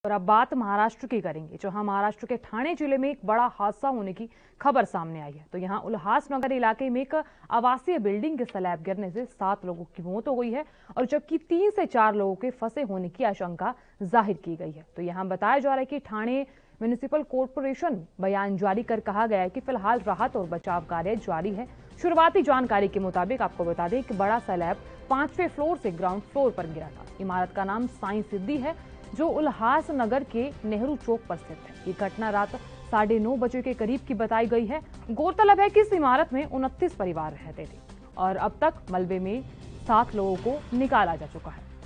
और अब बात महाराष्ट्र की करेंगे, जहां महाराष्ट्र के ठाणे जिले में एक बड़ा हादसा होने की खबर सामने आई है। तो यहां उल्हासनगर इलाके में एक आवासीय बिल्डिंग के स्लैब गिरने से 7 लोगों की मौत हो गई है और जबकि 3 से 4 लोगों के फंसे होने की आशंका जाहिर की गई है। तो यहां बताया जा रहा है कि ठाणे म्युनिसिपल कॉर्पोरेशन बयान जारी कर कहा गया है कि फिलहाल राहत और बचाव कार्य जारी है। शुरुआती जानकारी के मुताबिक आपको बता दें कि बड़ा स्लैब 5वें फ्लोर से ग्राउंड फ्लोर पर गिरा था। इमारत का नाम साई सिद्धि है, जो उल्हासनगर के नेहरू चौक पर स्थित है। ये घटना रात 9:30 बजे के करीब की बताई गई है। गौरतलब है कि इस इमारत में 29 परिवार रहते थे और अब तक मलबे में 7 लोगों को निकाला जा चुका है।